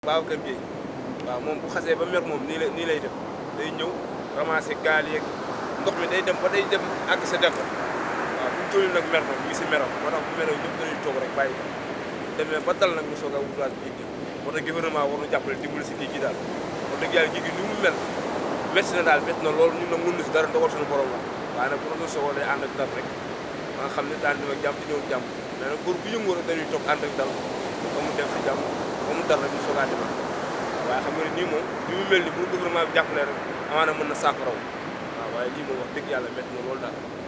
Babacar Gueye waaw moom bu xasee ba mer moom nii lay def day ñëw ramasser gaal yeeg ndox mi day dem ba day dem àgg sa def waaw fu mu toll nag mer moom mi ngi si meram moo tax bu meree ñëpp dañuy toog rek bàyyi ko demee ba dal nag ñu soog a wutaat géej gi moo tax gouvernement war na jàppale dimbali si géej gi daal wax dëgg yàlla géej gi ni mu mel métti na daal métti na loolu ñun nag mën na si dara ndogal suñu borom la waaye nag bu doon soogoo day ànd ak dal rek ba nga xam ne daan dem ak jàmm di ñëw jàmm mais nag góor bu yëngoo rek dañuy toog ànd ak dal ba mu dem si jàmm ba mu dal rek ñu soogaa demal waaye xam nga ne nii moom ni mu mel ni bu gouvernement bi jàppalee rek amaana mën na saafaraw waaw waaye lii moom wax dëgg yàlla métti na loolu daal